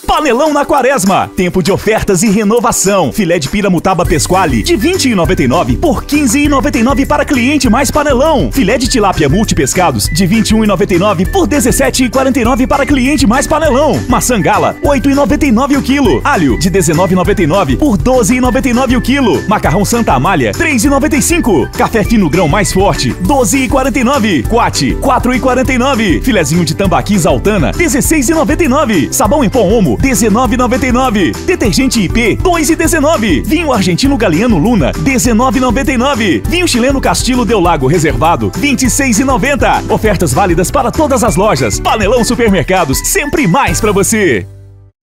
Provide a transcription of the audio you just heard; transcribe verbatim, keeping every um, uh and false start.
Panelão na Quaresma. Tempo de ofertas e renovação. Filé de piramutaba Pesquale de vinte e nove e nove por quinze e noventa e nove para cliente mais panelão. Filé de tilápia multipescados de vinte e um e noventa e nove por dezessete e quarenta e nove para cliente mais panelão. Maçã gala oito e noventa e nove o quilo. Alho de dezenove e noventa e nove por doze e noventa e nove o quilo. Macarrão Santa Amália três e noventa e cinco. Café fino grão mais forte doze e quarenta e nove. Quat quatro e quarenta e nove. Filezinho de tambaqui Zaltana dezesseis e noventa e nove. Sabão em pó Omo dezenove e noventa e nove. Detergente I P dois e dezenove. Vinho argentino Galeano Luna dezenove e noventa e nove. Vinho chileno Castillo del Lago Reservado vinte e seis e noventa. Ofertas válidas para todas as lojas. Panelão Supermercados, sempre mais pra você.